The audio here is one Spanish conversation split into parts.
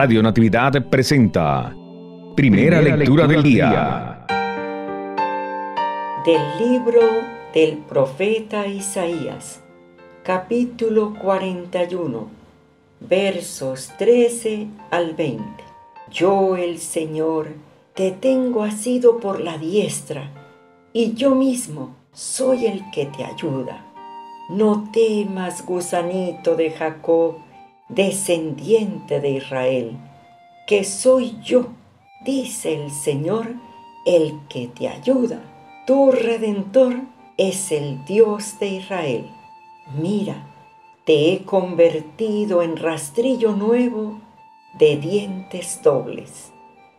Radio Natividad presenta Primera Lectura del Día. Del libro del profeta Isaías, capítulo 41, versos 13 al 20. Yo, el Señor, te tengo asido por la diestra, y yo mismo soy el que te ayuda. No temas, gusanito de Jacob, descendiente de Israel, que soy yo, dice el Señor, el que te ayuda. Tu Redentor es el Dios de Israel. Mira, te he convertido en rastrillo nuevo de dientes dobles.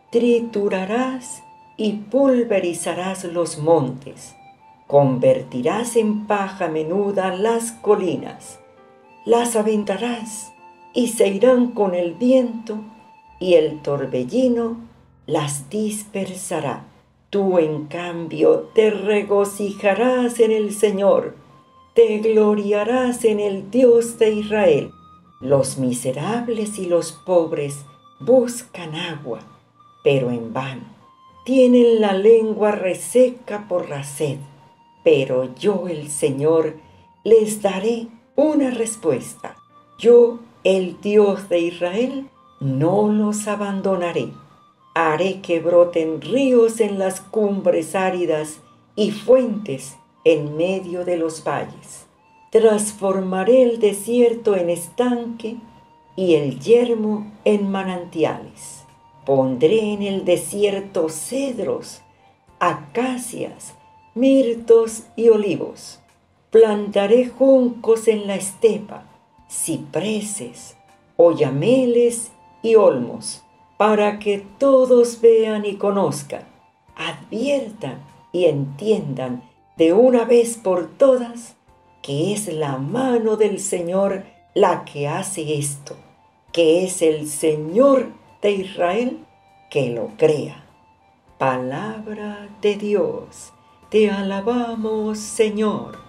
Triturarás y pulverizarás los montes. Convertirás en paja menuda las colinas. Las aventarás y se irán con el viento, y el torbellino las dispersará. Tú, en cambio, te regocijarás en el Señor, te gloriarás en el Dios de Israel. Los miserables y los pobres buscan agua, pero en vano. Tienen la lengua reseca por la sed, pero yo, el Señor, les daré una respuesta. Yo, el Dios de Israel, no los abandonaré. Haré que broten ríos en las cumbres áridas y fuentes en medio de los valles. Transformaré el desierto en estanque y el yermo en manantiales. Pondré en el desierto cedros, acacias, mirtos y olivos. Plantaré juncos en la estepa, cipreses, oyameles y olmos, para que todos vean y conozcan, adviertan y entiendan de una vez por todas que es la mano del Señor la que hace esto, que es el Señor de Israel que lo crea. Palabra de Dios, te alabamos, Señor.